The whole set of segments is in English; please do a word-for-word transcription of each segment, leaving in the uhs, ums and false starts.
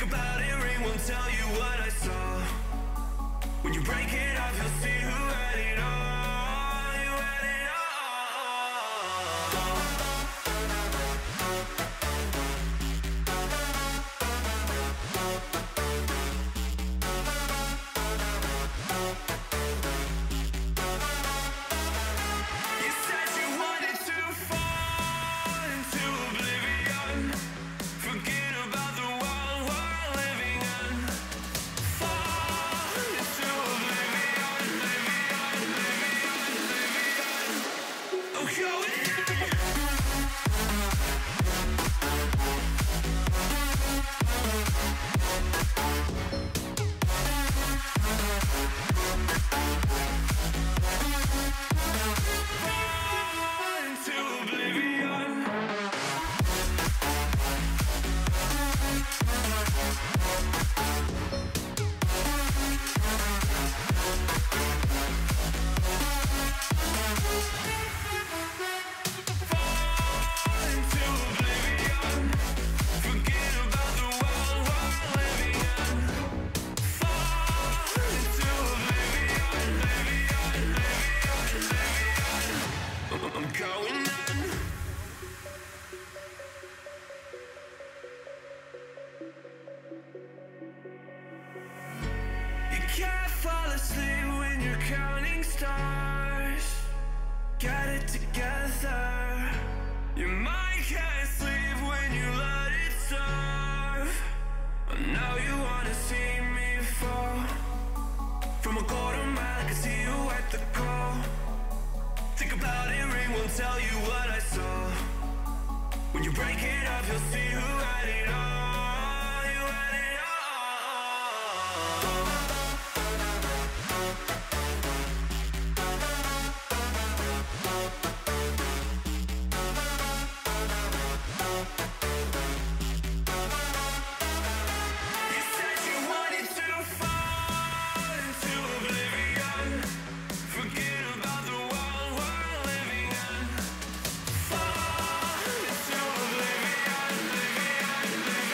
Think about it, ring won't tell you what I saw. When you break it off, you'll see who had it all. You had it all. You said you wanted to fall into oblivion. Forget about the world we're living in. Fall into oblivion, oblivion, oblivion, oblivion. I'm going in. Fall into oblivion. Fall into oblivion. Forget about the world we're living in. Fall into oblivion, oblivion, oblivion, oblivion. I'm going in. You can't fall asleep when you're counting stars. Get it together. Your mind can't sleep when you let it serve. And now you wanna see me fall. From a golden mile, I can see you at the call. Think about it, ring won't tell you what I saw. When you break it off, you'll see who had it all. You had it all. You said you wanted to fall into oblivion. Forget about the world we're living in. Fall into oblivion, oblivion, oblivion.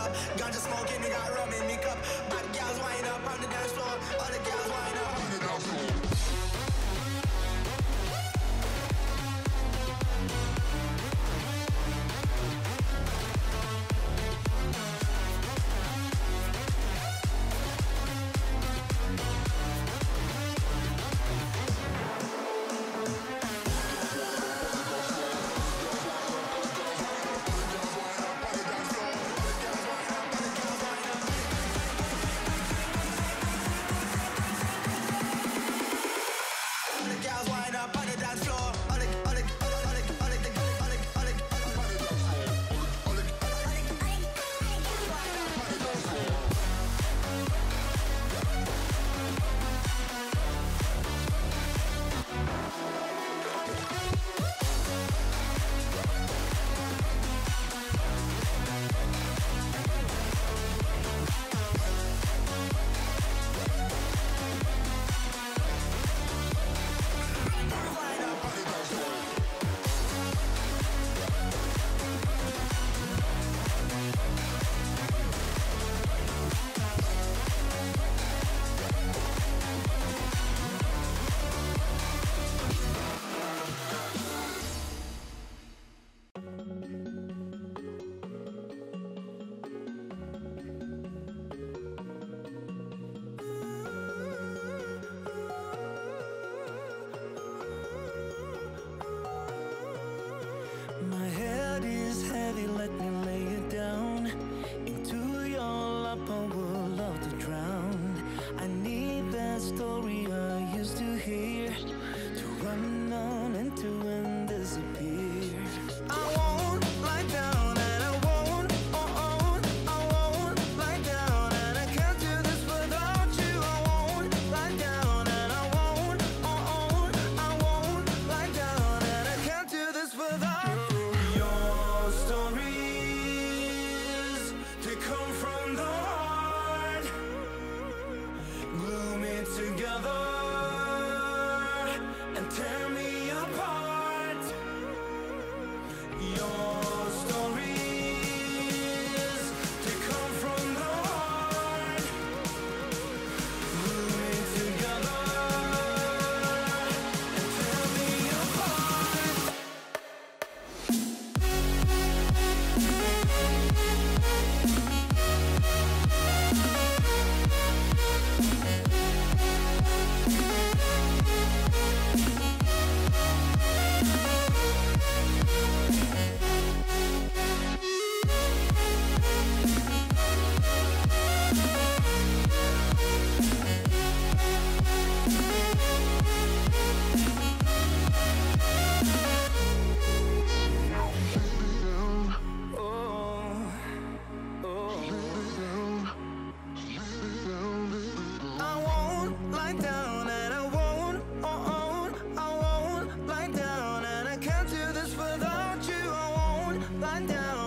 up. Ganja smoking, they got rum in me cup. Bad gals wind up on the dance floor. All the gals wind up on the dance floor. Let me lay it down into your lap. I would love to drown. I need that story I used to hear to run on and to and disappear. I won't lie down and I won't, oh, oh, I won't lie down and I can't do this without you. I won't lie down and I won't, oh, oh, I won't lie down and I can't do this without you. Your story come from the heart, glue me together and tear me apart. Your stories, they come from the heart, glue me together and tear me apart. Down